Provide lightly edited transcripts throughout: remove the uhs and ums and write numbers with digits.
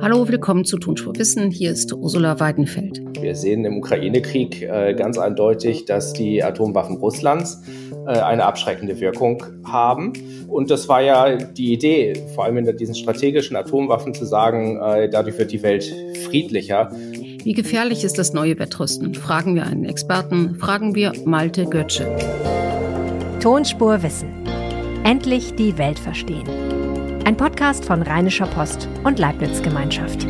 Hallo, willkommen zu Tonspur Wissen. Hier ist Ursula Weidenfeld. Wir sehen im Ukraine-Krieg ganz eindeutig, dass die Atomwaffen Russlands eine abschreckende Wirkung haben. Und das war ja die Idee, vor allem in diesen strategischen Atomwaffen zu sagen, dadurch wird die Welt friedlicher. Wie gefährlich ist das neue Wettrüsten? Fragen wir einen Experten, fragen wir Malte Götzsche. Tonspur Wissen. Endlich die Welt verstehen. Ein Podcast von Rheinischer Post und Leibniz Gemeinschaft.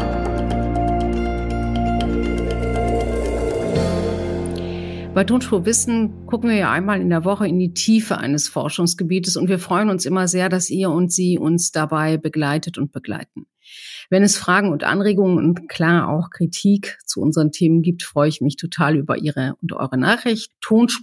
Bei Tonspur Wissen gucken wir ja einmal in der Woche in die Tiefe eines Forschungsgebietes und wir freuen uns immer sehr, dass ihr und Sie uns dabei begleitet und begleiten. Wenn es Fragen und Anregungen und klar auch Kritik zu unseren Themen gibt, freue ich mich total über Ihre und eure Nachricht.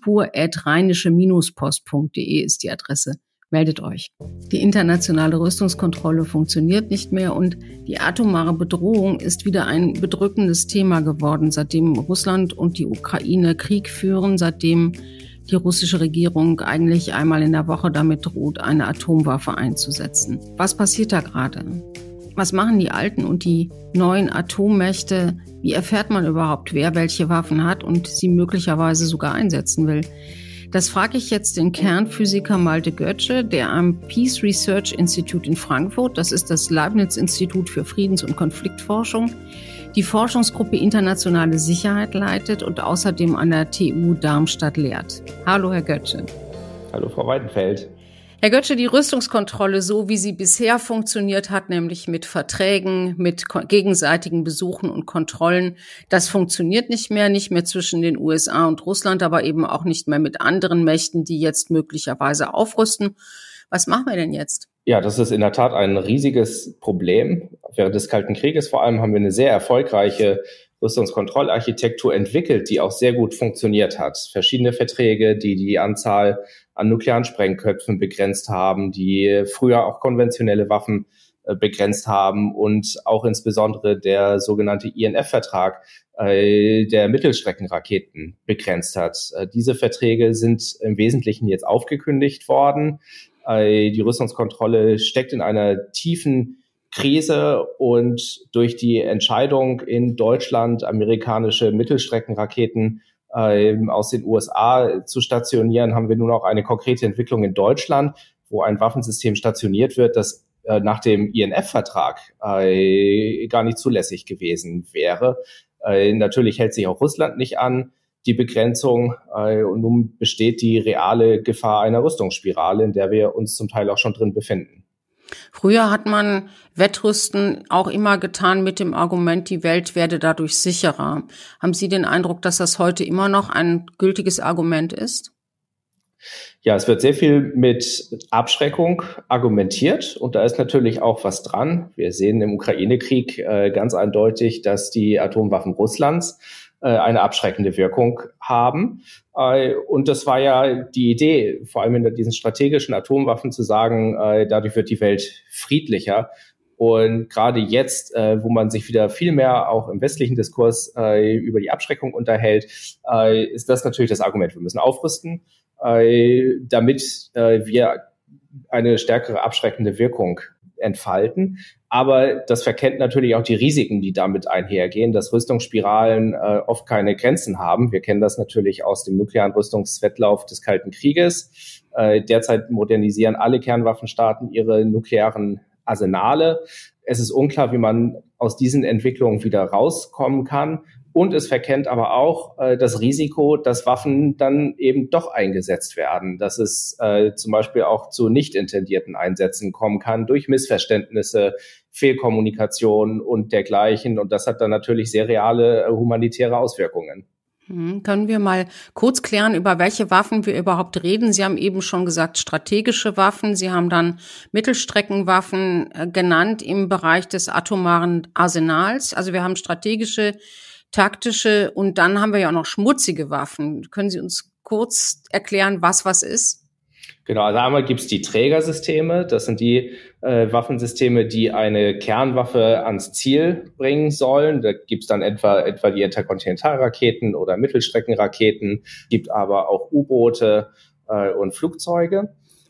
tonspur@rheinische-post.de ist die Adresse. Meldet euch. Die internationale Rüstungskontrolle funktioniert nicht mehr und die atomare Bedrohung ist wieder ein bedrückendes Thema geworden, seitdem Russland und die Ukraine Krieg führen, seitdem die russische Regierung eigentlich einmal in der Woche damit droht, eine Atomwaffe einzusetzen. Was passiert da gerade? Was machen die alten und die neuen Atommächte? Wie erfährt man überhaupt, wer welche Waffen hat und sie möglicherweise sogar einsetzen will? Das frage ich jetzt den Kernphysiker Malte Götzsche, der am Peace Research Institute in Frankfurt, das ist das Leibniz-Institut für Friedens- und Konfliktforschung, die Forschungsgruppe Internationale Sicherheit leitet und außerdem an der TU Darmstadt lehrt. Hallo, Herr Götzsche. Hallo, Frau Weidenfeld. Herr Götzsche, die Rüstungskontrolle, so wie sie bisher funktioniert hat, nämlich mit Verträgen, mit gegenseitigen Besuchen und Kontrollen, das funktioniert nicht mehr zwischen den USA und Russland, aber eben auch nicht mehr mit anderen Mächten, die jetzt möglicherweise aufrüsten. Was machen wir denn jetzt? Ja, das ist in der Tat ein riesiges Problem. Während des Kalten Krieges vor allem haben wir eine sehr erfolgreiche Rüstungskontrollarchitektur entwickelt, die auch sehr gut funktioniert hat. Verschiedene Verträge, die die Anzahl an nuklearen Sprengköpfen begrenzt haben, die früher auch konventionelle Waffen begrenzt haben und auch insbesondere der sogenannte INF-Vertrag der Mittelstreckenraketen begrenzt hat. Diese Verträge sind im Wesentlichen jetzt aufgekündigt worden. Die Rüstungskontrolle steckt in einer tiefen Krise und durch die Entscheidung in Deutschland amerikanische Mittelstreckenraketen aus den USA zu stationieren, haben wir nun auch eine konkrete Entwicklung in Deutschland, wo ein Waffensystem stationiert wird, das nach dem INF-Vertrag gar nicht zulässig gewesen wäre. Natürlich hält sich auch Russland nicht an die Begrenzung und nun besteht die reale Gefahr einer Rüstungsspirale, in der wir uns zum Teil auch schon drin befinden. Früher hat man Wettrüsten auch immer getan mit dem Argument, die Welt werde dadurch sicherer. Haben Sie den Eindruck, dass das heute immer noch ein gültiges Argument ist? Ja, es wird sehr viel mit Abschreckung argumentiert und da ist natürlich auch was dran. Wir sehen im Ukraine-Krieg ganz eindeutig, dass die Atomwaffen Russlands eine abschreckende Wirkung haben. Und das war ja die Idee, vor allem in diesen strategischen Atomwaffen zu sagen, dadurch wird die Welt friedlicher. Und gerade jetzt, wo man sich wieder viel mehr auch im westlichen Diskurs über die Abschreckung unterhält, ist das natürlich das Argument. Wir müssen aufrüsten, damit wir eine stärkere abschreckende Wirkung entfalten. Aber das verkennt natürlich auch die Risiken, die damit einhergehen, dass Rüstungsspiralen oft keine Grenzen haben. Wir kennen das natürlich aus dem nuklearen Rüstungswettlauf des Kalten Krieges. Derzeit modernisieren alle Kernwaffenstaaten ihre nuklearen Arsenale. Es ist unklar, wie man aus diesen Entwicklungen wieder rauskommen kann. Und es verkennt aber auch das Risiko, dass Waffen dann eben doch eingesetzt werden, dass es zum Beispiel auch zu nicht intendierten Einsätzen kommen kann durch Missverständnisse, Fehlkommunikation und dergleichen. Und das hat dann natürlich sehr reale humanitäre Auswirkungen. Können wir mal kurz klären, über welche Waffen wir überhaupt reden? Sie haben eben schon gesagt, strategische Waffen. Sie haben dann Mittelstreckenwaffen genannt im Bereich des atomaren Arsenals. Also wir haben strategische, taktische und dann haben wir ja auch noch schmutzige Waffen. Können Sie uns kurz erklären, was ist? Genau, also einmal gibt's die Trägersysteme. Das sind die Waffensysteme, die eine Kernwaffe ans Ziel bringen sollen. Da gibt's dann etwa die Interkontinentalraketen oder Mittelstreckenraketen, gibt aber auch U-Boote und Flugzeuge.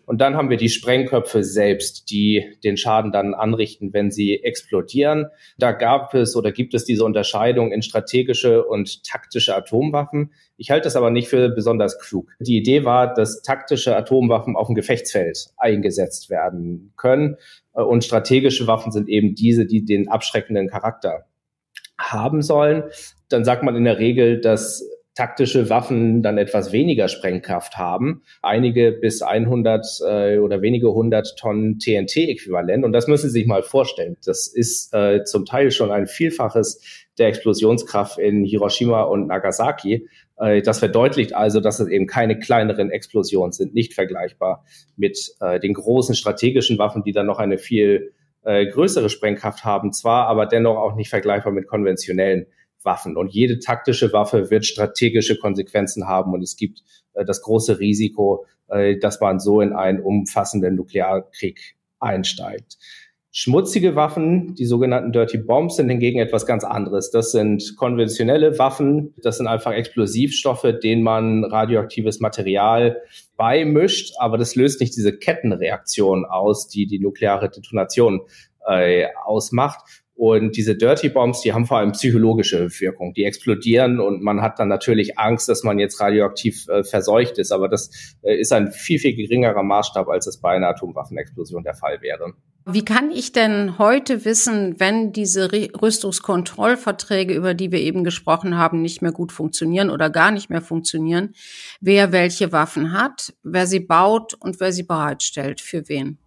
Und dann haben wir die Sprengköpfe selbst, die den Schaden dann anrichten, wenn sie explodieren. Da gab es oder gibt es diese Unterscheidung in strategische und taktische Atomwaffen. Ich halte das aber nicht für besonders klug. Die Idee war, dass taktische Atomwaffen auf dem Gefechtsfeld eingesetzt werden können. Und strategische Waffen sind eben diese, die den abschreckenden Charakter haben sollen. Dann sagt man in der Regel, dass taktische Waffen dann etwas weniger Sprengkraft haben. Einige bis 100 oder wenige 100 Tonnen TNT-Äquivalent. Und das müssen Sie sich mal vorstellen. Das ist zum Teil schon ein Vielfaches der Explosionskraft in Hiroshima und Nagasaki. Das verdeutlicht also, dass es eben keine kleineren Explosionen sind, nicht vergleichbar mit den großen strategischen Waffen, die dann noch eine viel größere Sprengkraft haben, zwar, aber dennoch auch nicht vergleichbar mit konventionellen Waffen. Und jede taktische Waffe wird strategische Konsequenzen haben. Und es gibt das große Risiko, dass man so in einen umfassenden Nuklearkrieg einsteigt. Schmutzige Waffen, die sogenannten Dirty Bombs, sind hingegen etwas ganz anderes. Das sind konventionelle Waffen. Das sind einfach Explosivstoffe, denen man radioaktives Material beimischt. Aber das löst nicht diese Kettenreaktion aus, die die nukleare Detonation ausmacht. Und diese Dirty Bombs, die haben vor allem psychologische Wirkung. Die explodieren und man hat dann natürlich Angst, dass man jetzt radioaktiv verseucht ist. Aber das ist ein viel, viel geringerer Maßstab, als es bei einer Atomwaffenexplosion der Fall wäre. Wie kann ich denn heute wissen, wenn diese Rüstungskontrollverträge, über die wir eben gesprochen haben, nicht mehr gut funktionieren oder gar nicht mehr funktionieren, wer welche Waffen hat, wer sie baut und wer sie bereitstellt, für wen?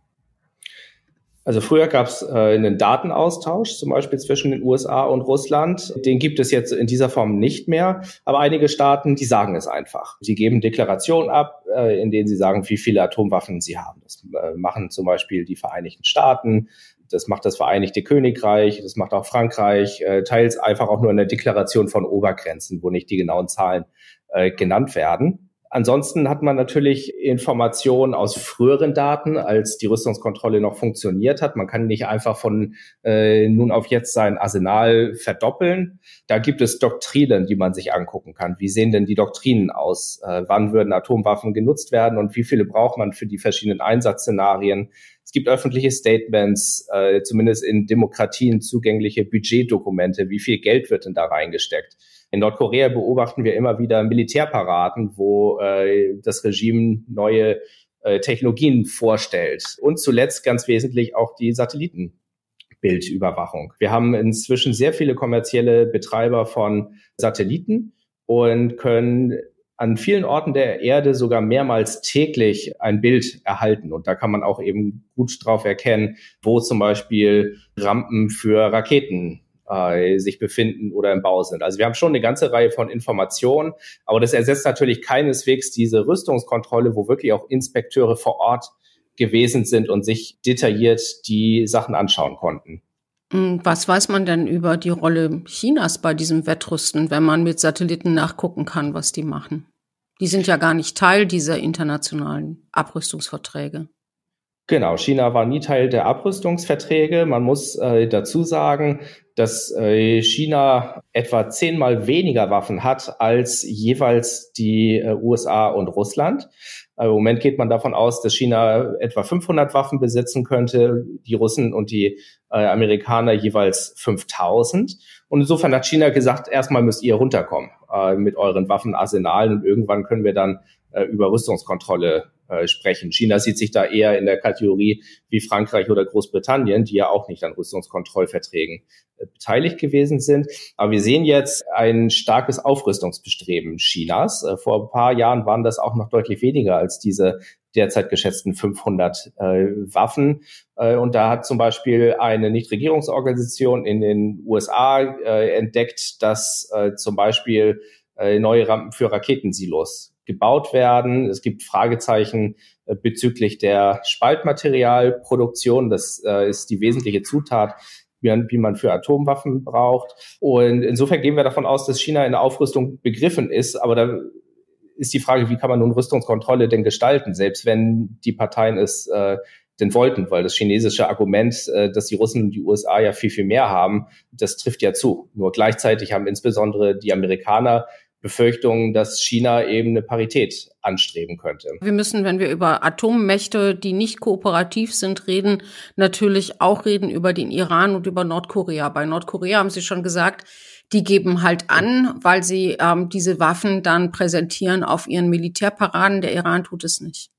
Also früher gab es einen Datenaustausch, zum Beispiel zwischen den USA und Russland. Den gibt es jetzt in dieser Form nicht mehr. Aber einige Staaten, die sagen es einfach. Sie geben Deklarationen ab, in denen sie sagen, wie viele Atomwaffen sie haben. Das machen zum Beispiel die Vereinigten Staaten. Das macht das Vereinigte Königreich. Das macht auch Frankreich. Teils einfach auch nur eine Deklaration von Obergrenzen, wo nicht die genauen Zahlen genannt werden. Ansonsten hat man natürlich Informationen aus früheren Daten, als die Rüstungskontrolle noch funktioniert hat. Man kann nicht einfach von nun auf jetzt sein Arsenal verdoppeln. Da gibt es Doktrinen, die man sich angucken kann. Wie sehen denn die Doktrinen aus? Wann würden Atomwaffen genutzt werden und wie viele braucht man für die verschiedenen Einsatzszenarien? Es gibt öffentliche Statements, zumindest in Demokratien zugängliche Budgetdokumente. Wie viel Geld wird denn da reingesteckt? In Nordkorea beobachten wir immer wieder Militärparaden, wo das Regime neue Technologien vorstellt. Und zuletzt ganz wesentlich auch die Satellitenbildüberwachung. Wir haben inzwischen sehr viele kommerzielle Betreiber von Satelliten und können an vielen Orten der Erde sogar mehrmals täglich ein Bild erhalten. Und da kann man auch eben gut drauf erkennen, wo zum Beispiel Rampen für Raketen sich befinden oder im Bau sind. Also wir haben schon eine ganze Reihe von Informationen, aber das ersetzt natürlich keineswegs diese Rüstungskontrolle, wo wirklich auch Inspekteure vor Ort gewesen sind und sich detailliert die Sachen anschauen konnten. Was weiß man denn über die Rolle Chinas bei diesem Wettrüsten, wenn man mit Satelliten nachgucken kann, was die machen? Die sind ja gar nicht Teil dieser internationalen Abrüstungsverträge. Genau, China war nie Teil der Abrüstungsverträge. Man muss dazu sagen, dass China etwa 10-mal weniger Waffen hat als jeweils die USA und Russland. Im Moment geht man davon aus, dass China etwa 500 Waffen besitzen könnte, die Russen und die Amerikaner jeweils 5000. Und insofern hat China gesagt, erstmal müsst ihr runterkommen mit euren Waffenarsenalen und irgendwann können wir dann über Rüstungskontrolle sprechen. China sieht sich da eher in der Kategorie wie Frankreich oder Großbritannien, die ja auch nicht an Rüstungskontrollverträgen beteiligt gewesen sind. Aber wir sehen jetzt ein starkes Aufrüstungsbestreben Chinas. Vor ein paar Jahren waren das auch noch deutlich weniger als diese derzeit geschätzten 500 Waffen. Und da hat zum Beispiel eine Nichtregierungsorganisation in den USA entdeckt, dass zum Beispiel neue Rampen für Raketensilos gebaut werden. Es gibt Fragezeichen bezüglich der Spaltmaterialproduktion. Das ist die wesentliche Zutat, wie man für Atomwaffen braucht. Und insofern gehen wir davon aus, dass China in der Aufrüstung begriffen ist. Aber da ist die Frage, wie kann man nun Rüstungskontrolle denn gestalten, selbst wenn die Parteien es denn wollten, weil das chinesische Argument, dass die Russen und die USA ja viel, viel mehr haben, das trifft ja zu. Nur gleichzeitig haben insbesondere die Amerikaner Befürchtungen, dass China eben eine Parität anstreben könnte. Wir müssen, wenn wir über Atommächte, die nicht kooperativ sind, reden, natürlich auch reden über den Iran und über Nordkorea. Bei Nordkorea haben Sie schon gesagt, die geben halt an, weil sie diese Waffen dann präsentieren auf ihren Militärparaden. Der Iran tut es nicht.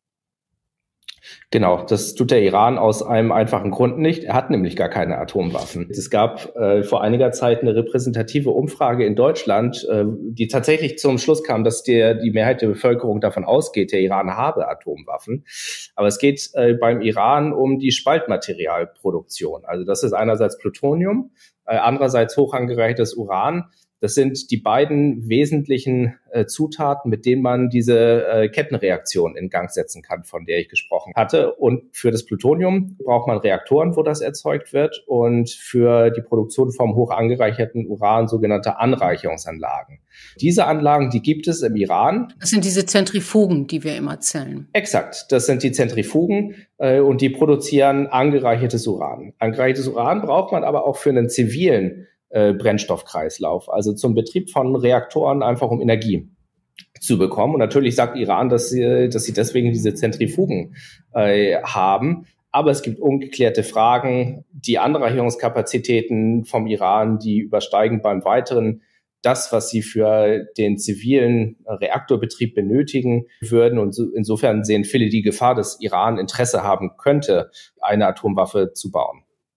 Genau, das tut der Iran aus einem einfachen Grund nicht. Er hat nämlich gar keine Atomwaffen. Es gab vor einiger Zeit eine repräsentative Umfrage in Deutschland, die tatsächlich zum Schluss kam, dass die Mehrheit der Bevölkerung davon ausgeht, der Iran habe Atomwaffen. Aber es geht beim Iran um die Spaltmaterialproduktion. Also das ist einerseits Plutonium, andererseits hoch angereichertes Uran. Das sind die beiden wesentlichen Zutaten, mit denen man diese Kettenreaktion in Gang setzen kann, von der ich gesprochen hatte. Und für das Plutonium braucht man Reaktoren, wo das erzeugt wird, und für die Produktion vom hoch angereicherten Uran sogenannte Anreicherungsanlagen. Diese Anlagen, die gibt es im Iran. Das sind diese Zentrifugen, die wir immer zählen. Exakt, das sind die Zentrifugen und die produzieren angereichertes Uran. Angereichertes Uran braucht man aber auch für einen zivilen Brennstoffkreislauf, also zum Betrieb von Reaktoren, einfach um Energie zu bekommen. Und natürlich sagt Iran, dass sie deswegen diese Zentrifugen haben. Aber es gibt ungeklärte Fragen. Die Anreicherungskapazitäten vom Iran, die übersteigen beim Weiteren das, was sie für den zivilen Reaktorbetrieb benötigen würden. Und insofern sehen viele die Gefahr, dass Iran Interesse haben könnte, eine Atomwaffe zu bauen.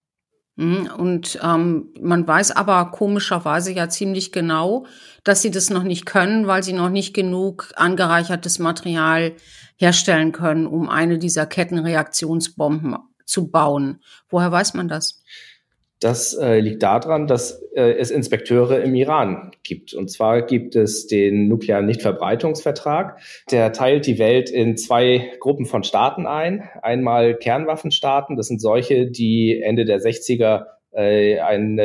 Und man weiß aber komischerweise ja ziemlich genau, dass sie das noch nicht können, weil sie noch nicht genug angereichertes Material herstellen können, um eine dieser Kettenreaktionsbomben zu bauen. Woher weiß man das? Das liegt daran, dass es Inspekteure im Iran gibt. Und zwar gibt es den nuklearen Nichtverbreitungsvertrag. Der teilt die Welt in zwei Gruppen von Staaten ein. Einmal Kernwaffenstaaten, das sind solche, die Ende der 60er einen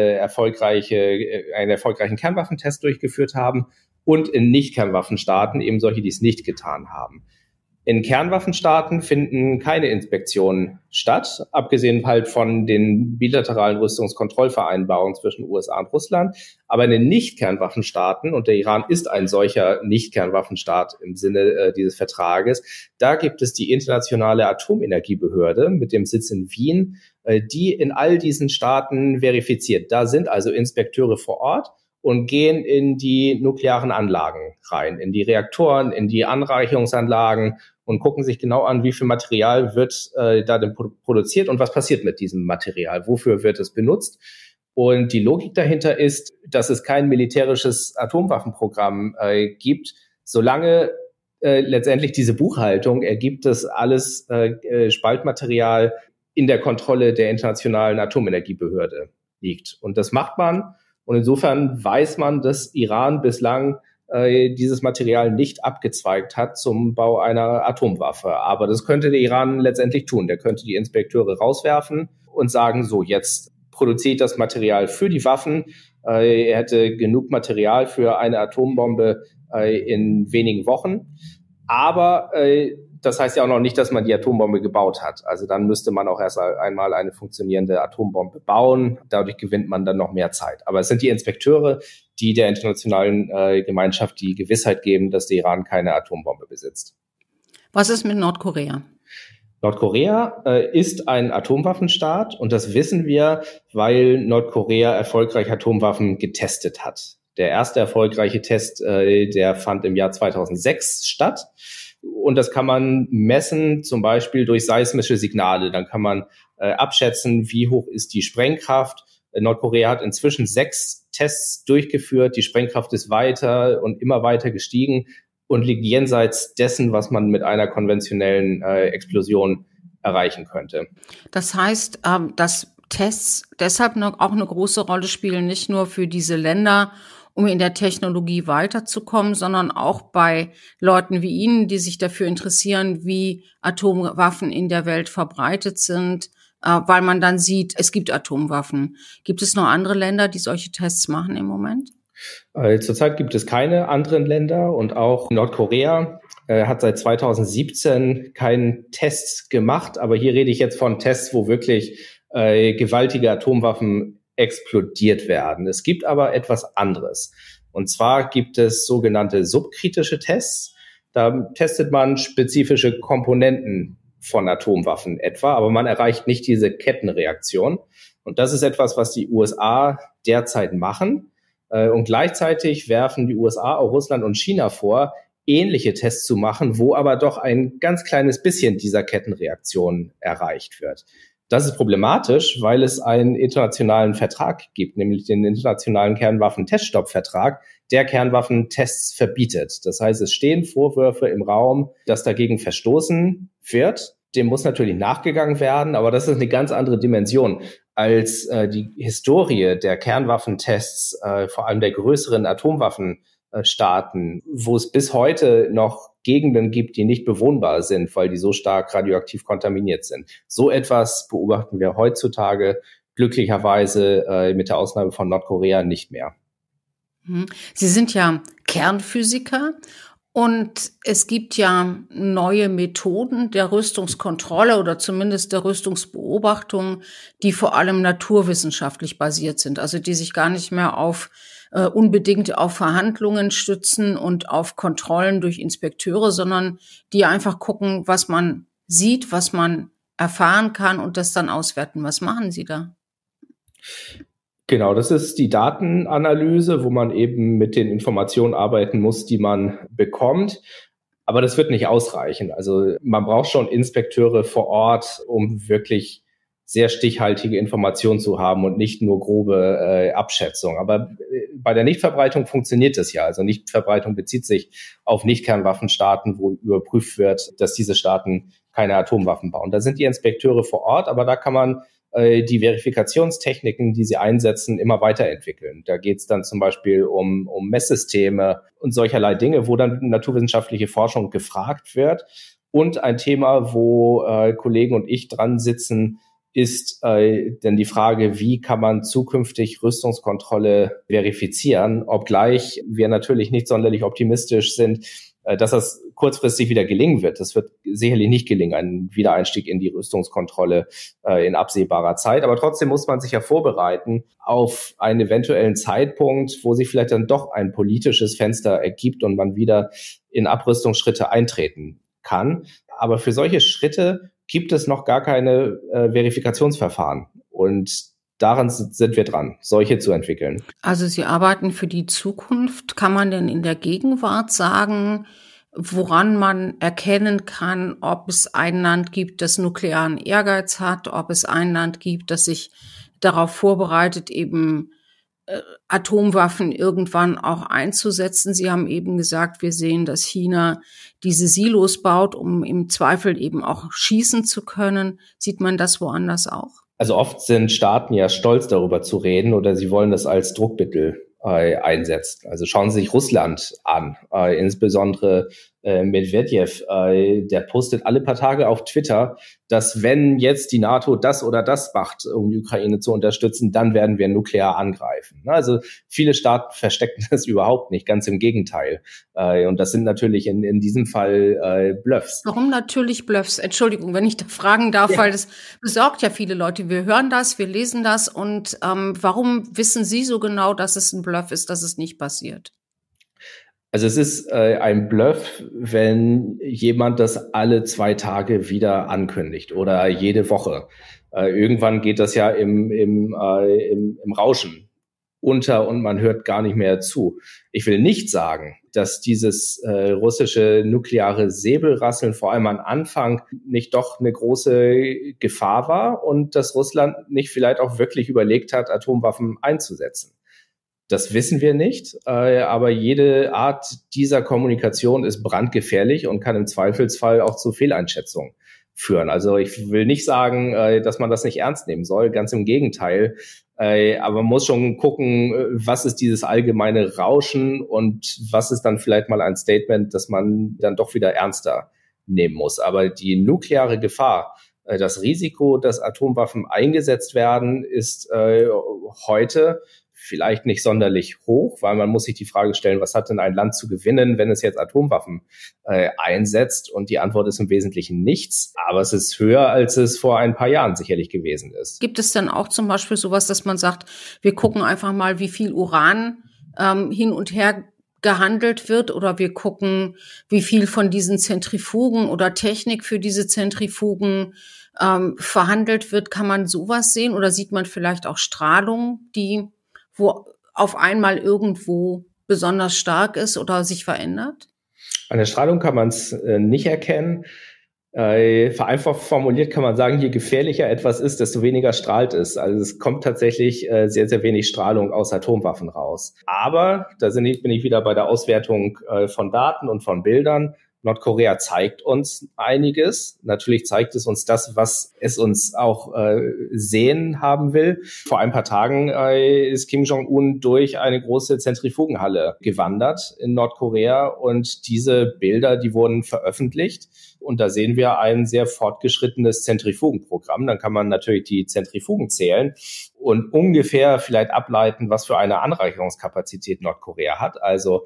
erfolgreichen Kernwaffentest durchgeführt haben. Und in Nicht-Kernwaffenstaaten eben solche, die es nicht getan haben. In Kernwaffenstaaten finden keine Inspektionen statt, abgesehen halt von den bilateralen Rüstungskontrollvereinbarungen zwischen USA und Russland. Aber in den Nicht-Kernwaffenstaaten, und der Iran ist ein solcher Nicht-Kernwaffenstaat im Sinne dieses Vertrages, da gibt es die Internationale Atomenergiebehörde mit dem Sitz in Wien, die in all diesen Staaten verifiziert. Da sind also Inspekteure vor Ort und gehen in die nuklearen Anlagen rein, in die Reaktoren, in die Anreicherungsanlagen und gucken sich genau an, wie viel Material wird da denn produziert und was passiert mit diesem Material, wofür wird es benutzt. Und die Logik dahinter ist, dass es kein militärisches Atomwaffenprogramm gibt, solange letztendlich diese Buchhaltung ergibt, dass alles Spaltmaterial in der Kontrolle der Internationalen Atomenergiebehörde liegt. Und das macht man. Und insofern weiß man, dass Iran bislang dieses Material nicht abgezweigt hat zum Bau einer Atomwaffe. Aber das könnte der Iran letztendlich tun. Der könnte die Inspekteure rauswerfen und sagen, so, jetzt produziert das Material für die Waffen. Er hätte genug Material für eine Atombombe in wenigen Wochen. Aber das heißt ja auch noch nicht, dass man die Atombombe gebaut hat. Also dann müsste man auch erst einmal eine funktionierende Atombombe bauen. Dadurch gewinnt man dann noch mehr Zeit. Aber es sind die Inspekteure, die der internationalen Gemeinschaft die Gewissheit geben, dass der Iran keine Atombombe besitzt. Was ist mit Nordkorea? Nordkorea ist ein Atomwaffenstaat und das wissen wir, weil Nordkorea erfolgreich Atomwaffen getestet hat. Der erste erfolgreiche Test, der fand im Jahr 2006 statt. Und das kann man messen, zum Beispiel durch seismische Signale. Dann kann man abschätzen, wie hoch ist die Sprengkraft. Nordkorea hat inzwischen 6 Tests durchgeführt. Die Sprengkraft ist weiter und immer weiter gestiegen und liegt jenseits dessen, was man mit einer konventionellen Explosion erreichen könnte. Das heißt, dass Tests deshalb auch eine große Rolle spielen, nicht nur für diese Länder, um in der Technologie weiterzukommen, sondern auch bei Leuten wie Ihnen, die sich dafür interessieren, wie Atomwaffen in der Welt verbreitet sind, weil man dann sieht, es gibt Atomwaffen. Gibt es noch andere Länder, die solche Tests machen im Moment? Zurzeit gibt es keine anderen Länder und auch Nordkorea hat seit 2017 keinen Tests gemacht. Aber hier rede ich jetzt von Tests, wo wirklich gewaltige Atomwaffen explodiert werden. Es gibt aber etwas anderes. Und zwar gibt es sogenannte subkritische Tests. Da testet man spezifische Komponenten von Atomwaffen etwa, aber man erreicht nicht diese Kettenreaktion. Und das ist etwas, was die USA derzeit machen. Und gleichzeitig werfen die USA auch Russland und China vor, ähnliche Tests zu machen, wo aber doch ein ganz kleines bisschen dieser Kettenreaktion erreicht wird. Das ist problematisch, weil es einen internationalen Vertrag gibt, nämlich den Internationalen Kernwaffenteststoppvertrag, der Kernwaffentests verbietet. Das heißt, es stehen Vorwürfe im Raum, dass dagegen verstoßen wird. Dem muss natürlich nachgegangen werden, aber das ist eine ganz andere Dimension als die Historie der Kernwaffentests, vor allem der größeren Atomwaffenstaaten, wo es bis heute noch Gegenden gibt, die nicht bewohnbar sind, weil die so stark radioaktiv kontaminiert sind. So etwas beobachten wir heutzutage glücklicherweise mit der Ausnahme von Nordkorea nicht mehr. Sie sind ja Kernphysiker und es gibt ja neue Methoden der Rüstungskontrolle oder zumindest der Rüstungsbeobachtung, die vor allem naturwissenschaftlich basiert sind, also die sich gar nicht mehr unbedingt auf Verhandlungen stützen und auf Kontrollen durch Inspekteure, sondern die einfach gucken, was man sieht, was man erfahren kann und das dann auswerten. Was machen Sie da? Genau, das ist die Datenanalyse, wo man eben mit den Informationen arbeiten muss, die man bekommt. Aber das wird nicht ausreichen. Also man braucht schon Inspekteure vor Ort, um wirklich sehr stichhaltige Informationen zu haben und nicht nur grobe Abschätzung. Aber bei der Nichtverbreitung funktioniert das ja. Also Nichtverbreitung bezieht sich auf Nicht-Kernwaffenstaaten, wo überprüft wird, dass diese Staaten keine Atomwaffen bauen. Da sind die Inspekteure vor Ort, aber da kann man die Verifikationstechniken, die sie einsetzen, immer weiterentwickeln. Da geht es dann zum Beispiel um Messsysteme und solcherlei Dinge, wo dann naturwissenschaftliche Forschung gefragt wird. Und ein Thema, wo Kollegen und ich dran sitzen, ist denn die Frage, wie kann man zukünftig Rüstungskontrolle verifizieren, obgleich wir natürlich nicht sonderlich optimistisch sind, dass das kurzfristig wieder gelingen wird. Das wird sicherlich nicht gelingen, ein Wiedereinstieg in die Rüstungskontrolle in absehbarer Zeit. Aber trotzdem muss man sich ja vorbereiten auf einen eventuellen Zeitpunkt, wo sich vielleicht dann doch ein politisches Fenster ergibt und man wieder in Abrüstungsschritte eintreten kann. Aber für solche Schritte gibt es noch gar keine Verifikationsverfahren. Und daran sind wir dran, solche zu entwickeln. Also Sie arbeiten für die Zukunft. Kann man denn in der Gegenwart sagen, woran man erkennen kann, ob es ein Land gibt, das nuklearen Ehrgeiz hat, ob es ein Land gibt, das sich darauf vorbereitet, eben Atomwaffen irgendwann auch einzusetzen? Sie haben eben gesagt, wir sehen, dass China diese Silos baut, um im Zweifel eben auch schießen zu können. Sieht man das woanders auch? Also oft sind Staaten ja stolz darüber zu reden oder sie wollen das als Druckmittel einsetzen. Also schauen Sie sich Russland an, insbesondere Medvedev, der postet alle paar Tage auf Twitter, dass wenn jetzt die NATO das oder das macht, um die Ukraine zu unterstützen, dann werden wir nuklear angreifen. Also viele Staaten verstecken das überhaupt nicht, ganz im Gegenteil. Und das sind natürlich in diesem Fall Bluffs. Warum natürlich Bluffs? Entschuldigung, wenn ich da fragen darf, weil das besorgt ja viele Leute. Wir hören das, wir lesen das und warum wissen Sie so genau, dass es ein Bluff ist, dass es nicht passiert? Also es ist ein Bluff, wenn jemand das alle 2 Tage wieder ankündigt oder jede Woche. Irgendwann geht das ja im Rauschen unter und man hört gar nicht mehr zu. Ich will nicht sagen, dass dieses russische nukleare Säbelrasseln vor allem am Anfang nicht doch eine große Gefahr war und dass Russland nicht vielleicht auch wirklich überlegt hat, Atomwaffen einzusetzen. Das wissen wir nicht, aber jede Art dieser Kommunikation ist brandgefährlich und kann im Zweifelsfall auch zu Fehleinschätzungen führen. Also ich will nicht sagen, dass man das nicht ernst nehmen soll, ganz im Gegenteil. Aber man muss schon gucken, was ist dieses allgemeine Rauschen und was ist dann vielleicht mal ein Statement, das man dann doch wieder ernster nehmen muss. Aber die nukleare Gefahr, das Risiko, dass Atomwaffen eingesetzt werden, ist heute vielleicht nicht sonderlich hoch, weil man muss sich die Frage stellen, was hat denn ein Land zu gewinnen, wenn es jetzt Atomwaffen einsetzt? Und die Antwort ist im Wesentlichen nichts. Aber es ist höher, als es vor ein paar Jahren sicherlich gewesen ist. Gibt es dann auch zum Beispiel sowas, dass man sagt, wir gucken einfach mal, wie viel Uran hin und her gehandelt wird, oder wir gucken, wie viel von diesen Zentrifugen oder Technik für diese Zentrifugen verhandelt wird. Kann man sowas sehen, oder sieht man vielleicht auch Strahlung, wo auf einmal irgendwo besonders stark ist oder sich verändert? An der Strahlung kann man es nicht erkennen. Vereinfacht formuliert kann man sagen, je gefährlicher etwas ist, desto weniger strahlt es. Also es kommt tatsächlich sehr, sehr wenig Strahlung aus Atomwaffen raus. Aber da bin ich wieder bei der Auswertung von Daten und von Bildern. Nordkorea zeigt uns einiges. Natürlich zeigt es uns das, was es uns auch sehen haben will. Vor ein paar Tagen ist Kim Jong-un durch eine große Zentrifugenhalle gewandert in Nordkorea, und diese Bilder, die wurden veröffentlicht. Und da sehen wir ein sehr fortgeschrittenes Zentrifugenprogramm. Dann kann man natürlich die Zentrifugen zählen und ungefähr vielleicht ableiten, was für eine Anreicherungskapazität Nordkorea hat. Also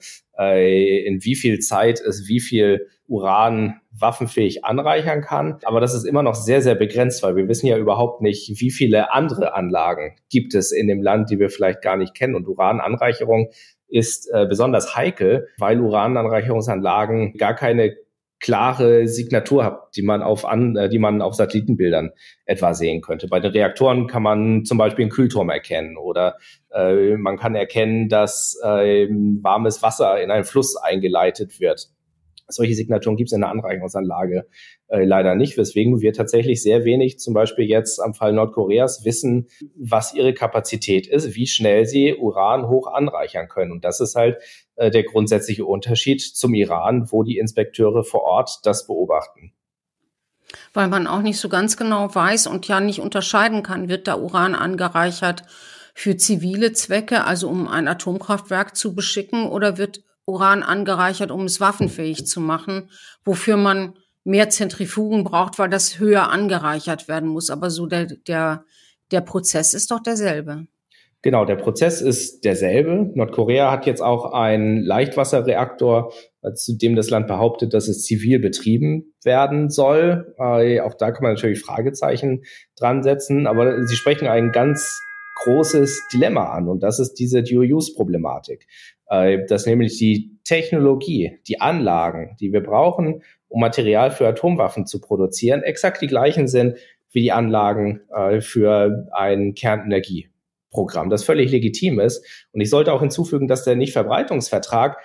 in wie viel Zeit es wie viel Uran waffenfähig anreichern kann. Aber das ist immer noch sehr, sehr begrenzt, weil wir wissen ja überhaupt nicht, wie viele andere Anlagen gibt es in dem Land, die wir vielleicht gar nicht kennen. Und Urananreicherung ist besonders heikel, weil Urananreicherungsanlagen gar keine klare Signatur hat, die man auf Satellitenbildern etwa sehen könnte. Bei den Reaktoren kann man zum Beispiel einen Kühlturm erkennen, oder man kann erkennen, dass warmes Wasser in einen Fluss eingeleitet wird. Solche Signaturen gibt es in der Anreicherungsanlage leider nicht, weswegen wir tatsächlich sehr wenig, zum Beispiel jetzt am Fall Nordkoreas, wissen, was ihre Kapazität ist, wie schnell sie Uran hoch anreichern können. Und das ist halt der grundsätzliche Unterschied zum Iran, wo die Inspekteure vor Ort das beobachten. Weil man auch nicht so ganz genau weiß und ja nicht unterscheiden kann, wird da Uran angereichert für zivile Zwecke, also um ein Atomkraftwerk zu beschicken, oder wird Uran angereichert, um es waffenfähig zu machen, wofür man mehr Zentrifugen braucht, weil das höher angereichert werden muss. Aber so der Prozess ist doch derselbe. Genau, der Prozess ist derselbe. Nordkorea hat jetzt auch einen Leichtwasserreaktor, zu dem das Land behauptet, dass es zivil betrieben werden soll. Auch da kann man natürlich Fragezeichen dran setzen. Aber Sie sprechen ein ganz großes Dilemma an, und das ist diese Dual-Use-Problematik. Dass nämlich die Technologie, die Anlagen, die wir brauchen, um Material für Atomwaffen zu produzieren, exakt die gleichen sind wie die Anlagen für ein Kernenergieprogramm, das völlig legitim ist. Und ich sollte auch hinzufügen, dass der Nichtverbreitungsvertrag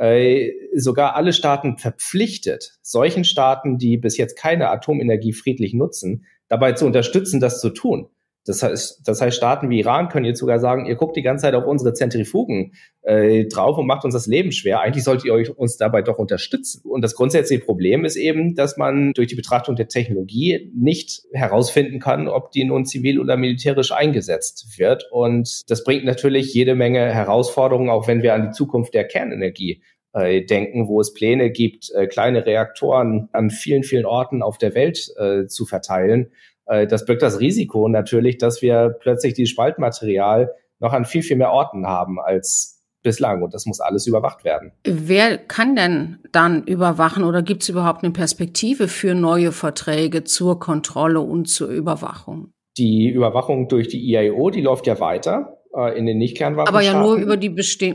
sogar alle Staaten verpflichtet, solchen Staaten, die bis jetzt keine Atomenergie friedlich nutzen, dabei zu unterstützen, das zu tun. Das heißt, Staaten wie Iran können jetzt sogar sagen, ihr guckt die ganze Zeit auf unsere Zentrifugen drauf und macht uns das Leben schwer. Eigentlich solltet ihr uns dabei doch unterstützen. Und das grundsätzliche Problem ist eben, dass man durch die Betrachtung der Technologie nicht herausfinden kann, ob die nun zivil oder militärisch eingesetzt wird. Und das bringt natürlich jede Menge Herausforderungen, auch wenn wir an die Zukunft der Kernenergie denken, wo es Pläne gibt, kleine Reaktoren an vielen, vielen Orten auf der Welt zu verteilen. Das birgt das Risiko natürlich, dass wir plötzlich dieses Spaltmaterial noch an viel, viel mehr Orten haben als bislang. Und das muss alles überwacht werden. Wer kann denn dann überwachen, oder gibt es überhaupt eine Perspektive für neue Verträge zur Kontrolle und zur Überwachung? Die Überwachung durch die IAEO, die läuft ja weiter in den Nicht-Kernwaffenstaaten. Aber ja nur über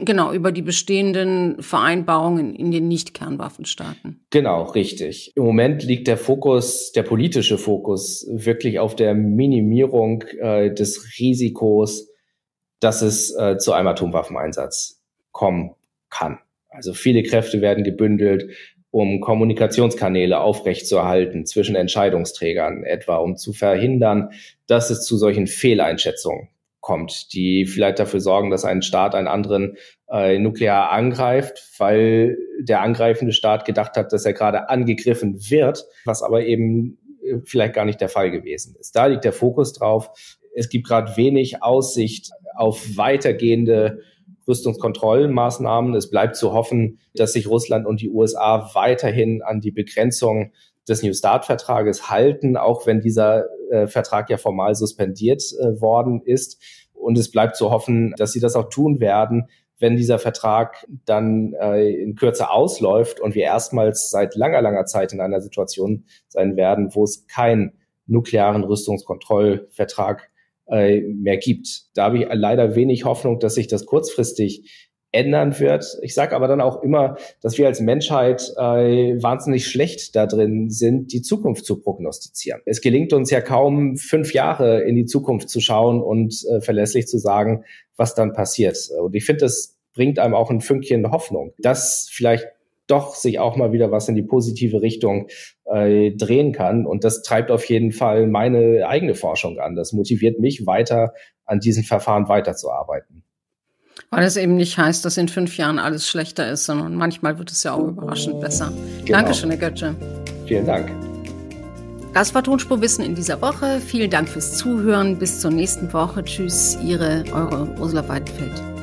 die bestehenden Vereinbarungen in den Nicht-Kernwaffenstaaten. Genau, richtig. Im Moment liegt der politische Fokus wirklich auf der Minimierung des Risikos, dass es zu einem Atomwaffeneinsatz kommen kann. Also viele Kräfte werden gebündelt, um Kommunikationskanäle aufrechtzuerhalten zwischen Entscheidungsträgern, etwa um zu verhindern, dass es zu solchen Fehleinschätzungen kommt, die vielleicht dafür sorgen, dass ein Staat einen anderen nuklear angreift, weil der angreifende Staat gedacht hat, dass er gerade angegriffen wird, was aber eben vielleicht gar nicht der Fall gewesen ist. Da liegt der Fokus drauf. Es gibt gerade wenig Aussicht auf weitergehende Rüstungskontrollmaßnahmen. Es bleibt zu hoffen, dass sich Russland und die USA weiterhin an die Begrenzung des New START-Vertrages halten, auch wenn dieser Vertrag ja formal suspendiert worden ist. Und es bleibt zu hoffen, dass sie das auch tun werden, wenn dieser Vertrag dann in Kürze ausläuft und wir erstmals seit langer, langer Zeit in einer Situation sein werden, wo es keinen nuklearen Rüstungskontrollvertrag mehr gibt. Da habe ich leider wenig Hoffnung, dass sich das kurzfristig ändern wird. Ich sage aber dann auch immer, dass wir als Menschheit wahnsinnig schlecht da drin sind, die Zukunft zu prognostizieren. Es gelingt uns ja kaum 5 Jahre in die Zukunft zu schauen und verlässlich zu sagen, was dann passiert. Und ich finde, das bringt einem auch ein Fünkchen Hoffnung, dass vielleicht doch sich auch mal wieder was in die positive Richtung drehen kann. Und das treibt auf jeden Fall meine eigene Forschung an. Das motiviert mich weiter, an diesen Verfahren weiterzuarbeiten. Weil es eben nicht heißt, dass in 5 Jahren alles schlechter ist, sondern manchmal wird es ja auch überraschend besser. Genau. Dankeschön, Herr Götzsche. Vielen Dank. Das war Tonspurwissen in dieser Woche. Vielen Dank fürs Zuhören. Bis zur nächsten Woche. Tschüss, eure Ursula Weidenfeld.